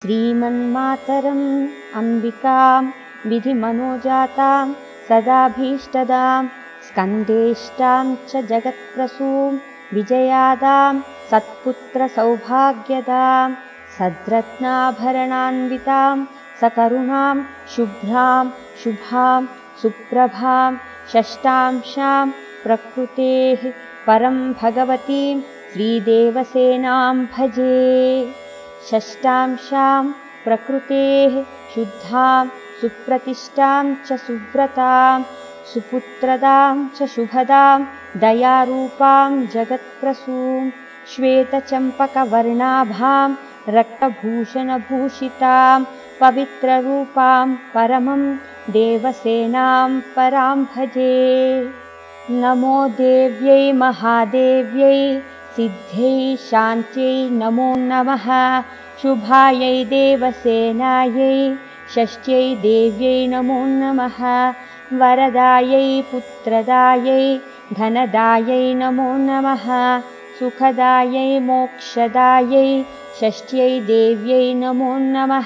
श्रीमन्मातरम् अम्बिकां विधिमनोजातां सदाभीष्टदां स्कन्देष्टां च जगत्प्रसूं विजयादां सत्पुत्रसौभाग्यदां सद्रत्नाभरणान्वितां सकरुणां शुभ्रां शुभां सुप्रभां षष्ठांशां प्रकृतेः परं भगवतीं श्रीदेवसेनां भजे। षष्ठांशां प्रकृतेः शुद्धां सुप्रतिष्ठां च सुव्रतां सुपुत्रदां च शुभदां दयारूपां जगत्प्रसूं श्वेतचम्पकवर्णाभां रक्तभूषणभूषितां पवित्ररूपां परमं देवसेनां परां भजे। नमो देव्यै महादेव्यै सिद्ध्यै शान्त्यै नमो नमः। शुभायै देवसेनायै षष्ट्यै देव्यै नमो नमः। वरदायै पुत्रदायै धनदायै नमो नमः। सुखदायै मोक्षदायै षष्ट्यै देव्यै नमो नमः।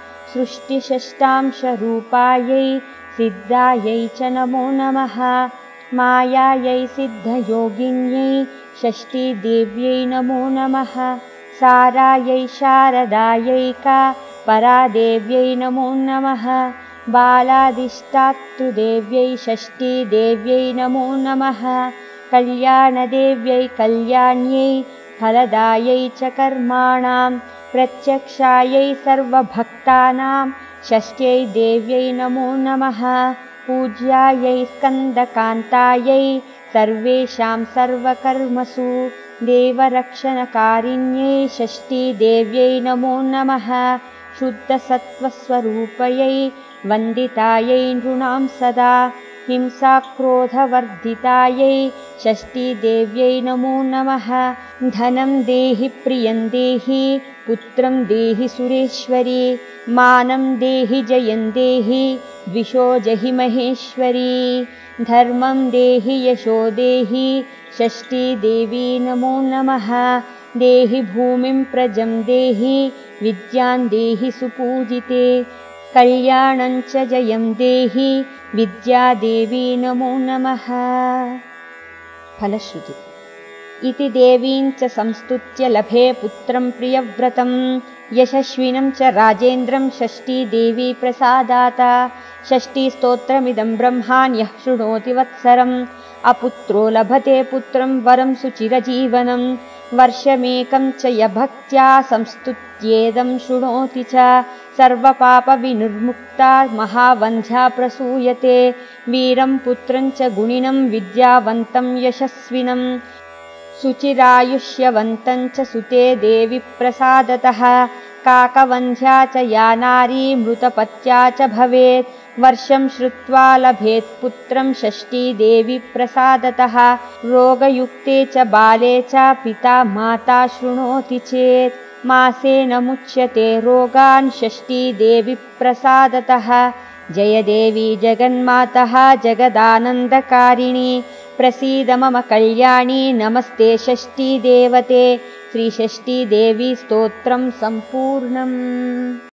सृष्टिषष्टांशरूपायै सिद्धायै च नमो नमः। मायायै सिद्धयोगिन्यै षष्ठीदेव्यै नमो नमः। सारायै शारदायै का परादेव्यै नमो नमः। बालादिष्टात्तुदेव्यै षष्ठीदेव्यै नमो नमः। कल्याणदेव्यै कल्याण्यै फलदायै च कर्माणां प्रत्यक्षायै सर्वभक्तानां षष्ट्यै देव्यै नमो नमः। पूज्यायै स्कन्दकान्तायै सर्वेषां सर्वकर्मसु देवरक्षणकारिण्यै षष्ठीदेव्यै नमो नमः। शुद्धसत्त्वस्वरूपयै वन्दितायै नृणां सदा हिंसाक्रोधवर्धितायै षष्ठीदेव्यै नमो नमः। धनं देहि प्रियं देहि पुत्रं देहि सुरेश्वरी मानं देहि जयं देहि द्विषो जहि महेश्वरी धर्मं देहि यशो देहि षष्ठीदेवी नमो नमः। देहि भूमिं प्रजं देहि विद्यां देहि सुपूजिते कल्याणं च जयं देहि विद्यादेवी नमो नमः। फलश्रुति इति देवीं च संस्तुत्य लभे पुत्रं प्रियव्रतं यशस्विनं च राजेन्द्रं षष्ठीदेवी प्रसादात्। षष्ठीस्तोत्रमिदं ब्रह्माण्यः शृणोति वत्सरम् अपुत्रो लभते पुत्रं वरं सुचिरजीवनं वर्षमेकं च य भक्त्या संस्तुत्येदं शृणोति च सर्वपापविनिर्मुक्ता महावन्ध्या प्रसूयते वीरं पुत्रं च गुणिनं विद्यावन्तं यशस्विनं शुचिरायुष्यवन्तं च सुते देवि प्रसादतः। काकवन्ध्या च या नारी मृतपत्या च भवेत् वर्षं श्रुत्वा लभेत् पुत्रं षष्ठीदेवी प्रसादतः। रोगयुक्ते च बाले च पिता माता शृणोति चेत् मासेन मुच्यते रोगान् षष्ठीदेवी प्रसादतः। जय देवी जगन्मातः जगदानन्दकारिणी प्रसीद मम कल्याणी नमस्ते षष्ठीदेवते। श्रीषष्ठीदेवी स्तोत्रं सम्पूर्णम्।